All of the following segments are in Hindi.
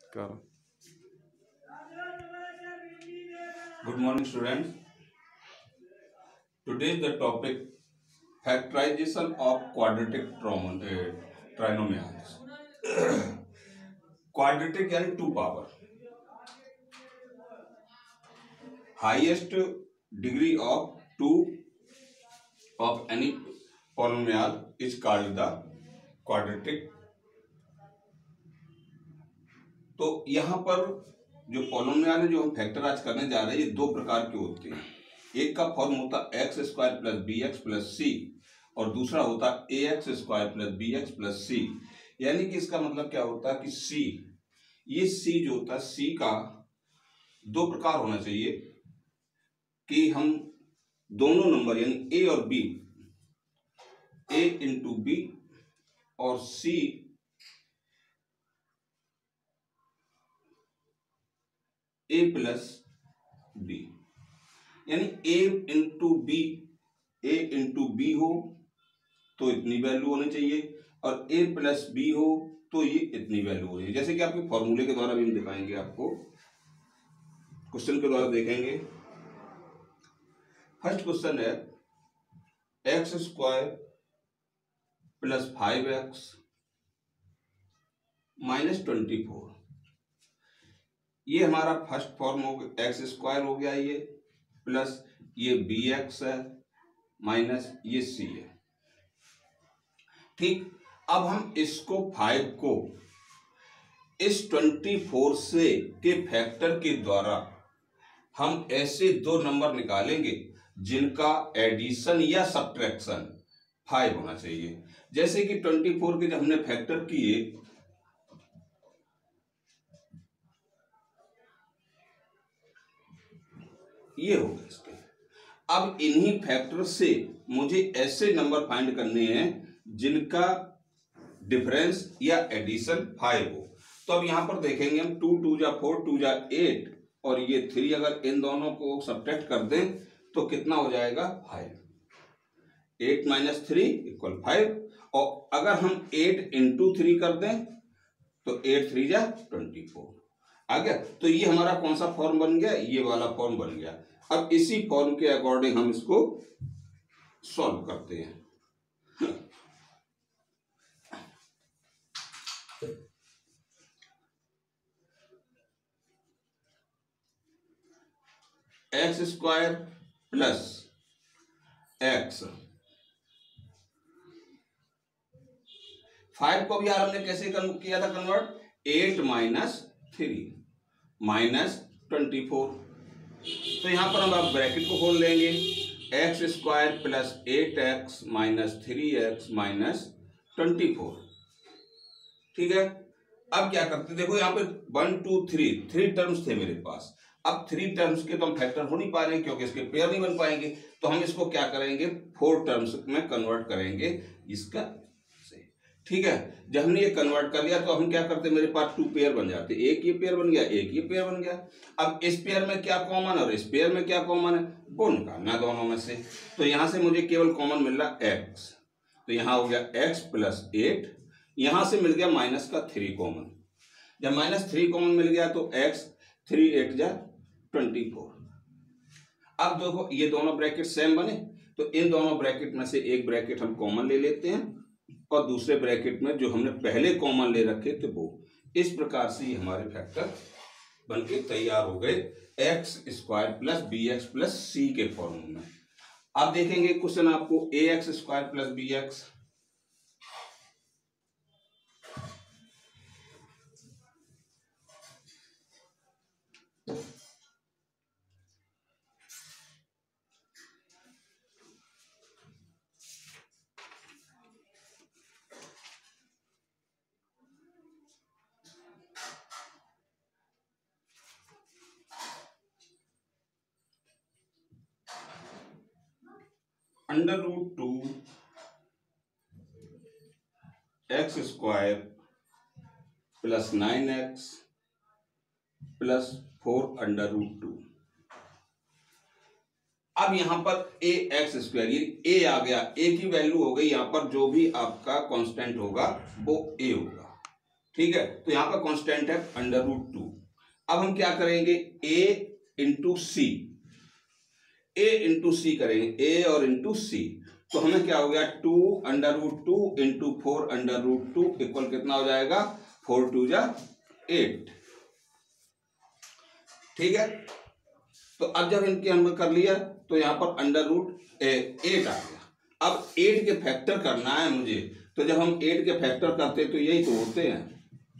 करो। Good morning, students. Today the topic factorization of quadratic trinomials. Quadratic यानी two power. Highest degree of two of any polynomial is called the quadratic. तो यहाँ पर जो पॉलिनोमियल है जो हम फैक्टर आज करने जा रहे हैं ये दो प्रकार के होते हैं. एक का फॉर्म होता है x square plus b x plus c और दूसरा होता है a x square plus b x plus c. यानी कि इसका मतलब क्या होता है कि सी, ये सी जो होता है सी का दो प्रकार होना चाहिए कि हम दोनों नंबर यानी ए और बी, ए इंटू बी और सी ए प्लस बी, यानी ए इंटू बी हो तो इतनी वैल्यू होनी चाहिए और ए प्लस बी हो तो ये इतनी वैल्यू होनी चाहिए. जैसे कि आपके फॉर्मूले के द्वारा भी हम दिखाएंगे, आपको क्वेश्चन के द्वारा देखेंगे. फर्स्ट क्वेश्चन है x square plus 5x minus 24. ये हमारा फर्स्ट फॉर्म हो गया, एक्स स्क्वायर हो गया ये प्लस ये बी एक्स है माइनस ये सी है. ठीक, अब हम इसको 5 को इस 24 से के फैक्टर के द्वारा हम ऐसे दो नंबर निकालेंगे जिनका एडिशन या सब्ट्रैक्शन 5 होना चाहिए. जैसे कि 24 के जब हमने फैक्टर किए ये हो गए इसके. अब इन्हीं फैक्टर से मुझे ऐसे नंबर फाइंड करने हैं जिनका डिफरेंस या एडिशन 5 हो. तो अब यहां पर देखेंगे हम 2 2 जा 4 2 जा 8 और ये 3, अगर इन दोनों को सब्ट्रैक्ट कर दें तो कितना हो जाएगा 5. 8 माइनस 3 इक्वल 5. और अगर हम 8 इंटू 3 कर दें तो 8 3 जा 24 आ गया. तो ये हमारा कौन सा फॉर्म बन गया, ये वाला फॉर्म बन गया. अब इसी फॉर्म के अकॉर्डिंग हम इसको सॉल्व करते हैं. एक्स स्क्वायर प्लस एक्स 5 को भी यार हमने कैसे किया था कन्वर्ट, 8 माइनस 3 माइनस 24. तो यहां पर हम अब ब्रैकेट को खोल लेंगे. X square plus 8x minus 3x minus 24. ठीक है, अब क्या करते, देखो यहाँ पे 1 2 3 टर्म्स थे मेरे पास. अब 3 टर्म्स के तो हम फैक्टर हो नहीं पा रहे क्योंकि इसके पेयर नहीं बन पाएंगे. तो हम इसको क्या करेंगे 4 टर्म्स में कन्वर्ट करेंगे इसका से. ठीक है, जब हमने ये कन्वर्ट कर लिया तो हम क्या करते, मेरे पास 2 पेयर बन जाते. एक ये पेयर बन गया, एक ये पेयर बन गया. अब इस पेयर में क्या कॉमन और इस पेयर में क्या कॉमन है वो निकालना दोनों में से. तो यहां से मुझे केवल कॉमन मिल रहा एक्स, तो यहां हो गया x प्लस 8, यहां से मिल गया माइनस का 3 कॉमन. जब माइनस 3 कॉमन मिल गया तो x 3 8 जा 24. अब देखो ये दोनों ब्रैकेट सेम बने तो इन दोनों ब्रैकेट में से एक ब्रैकेट हम कॉमन ले लेते हैं और दूसरे ब्रैकेट में जो हमने पहले कॉमन ले रखे थे वो. इस प्रकार से हमारे फैक्टर बनके तैयार हो गए x square plus b x plus c के फॉर्म में. अब देखेंगे क्वेश्चन आपको a x square plus b x. Under root 2 x square plus 9x plus 4 under root 2. अब यहां पर ए एक्स स्क्वायर, ये ए आ गया, ए की वैल्यू हो गई यहां पर जो भी आपका कांस्टेंट होगा वो ए होगा. ठीक है, तो यहाँ पर कांस्टेंट है √2। अब हम क्या करेंगे, a into c, a into c करेंगे, a और इंटू सी, तो हमें क्या हो गया 2√2 इंटू 4√2 इक्वल कितना हो जाएगा 4 2 जा 8। ठीक है, तो अब जब इनके हमने कर लिया तो यहाँ पर √8 आ गया। अब 8 के फैक्टर करना है मुझे, तो जब हम 8 के फैक्टर करते तो यही तो होते हैं।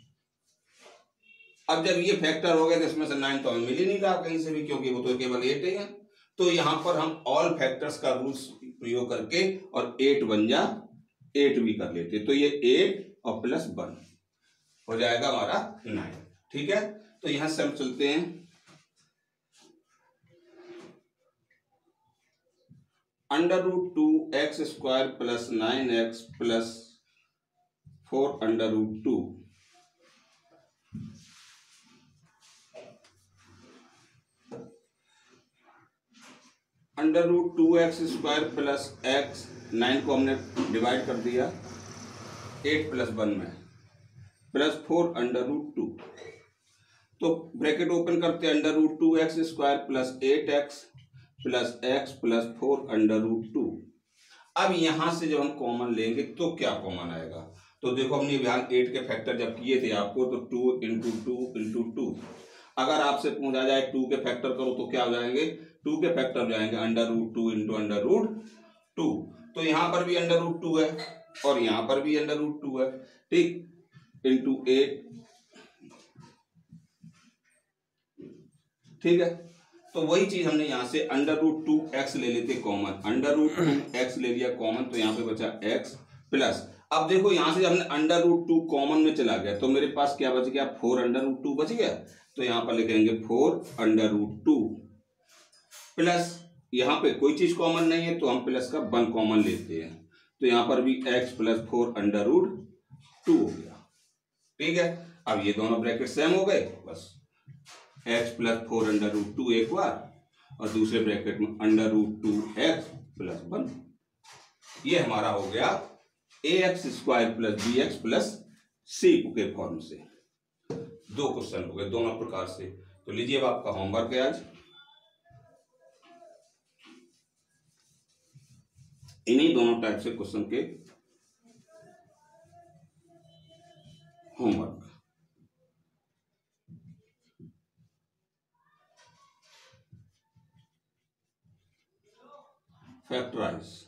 अब जब ये फैक्टर हो गए तो इसमें से 9 तो हमें मिल ही नहीं रहा कहीं से भी, क्योंकि वो तो केवल 8 ही है। तो यहां पर हम ऑल फैक्टर्स का रूल्स प्रयोग करके और 8 बन जा 8 भी कर लेते, तो ये 8 और प्लस 1 हो जाएगा हमारा 9। ठीक है, तो यहां से हम चलते हैं √2x² plus 9x plus 4√2 √2x² plus x, 9 को हमने डिवाइड कर दिया 8 प्लस 1 में, प्लस 4√2, तो ब्रैकेट ओपन करते हैं √2x² plus 8x plus x plus 4√2। अब यहां से जब हम कॉमन लेंगे तो क्या कॉमन आएगा, तो देखो हमने यहाँ 8 के फैक्टर जब किए थे आपको, तो 2 इंटू 2 इंटू 2, अगर आपसे पूछा जाए 2 के फैक्टर करो तो क्या हो जाएंगे, 2 के फैक्टर हो जाएंगे √2 इंटू √2, तो यहां पर भी √2 है और यहां पर भी √2 है, ठीक, इंटू 8। ठीक है, तो वही चीज हमने यहां से √2x ले लेते कॉमन, √2x ले लिया कॉमन, तो यहां पे बचा x प्लस, अब देखो यहां से हमने √2 कॉमन में चला गया तो मेरे पास क्या बच गया 4√2 बच गया, तो यहां पर लिखेंगे 4√2 प्लस, यहां पे कोई चीज कॉमन नहीं है तो हम प्लस का 1 कॉमन लेते हैं, तो यहां पर भी x प्लस 4√2 हो गया। ठीक है, अब ये दोनों ब्रैकेट सेम हो गए, बस x प्लस 4√2 एक बार और दूसरे ब्रैकेट में √2x प्लस 1, ये हमारा हो गया ax² plus bx plus c के फॉर्म से। 2 क्वेश्चन हो गए दोनों प्रकार से। तो लीजिए अब आपका होमवर्क है आज, इन्हीं दोनों टाइप से क्वेश्चन के होमवर्क। फैक्टराइज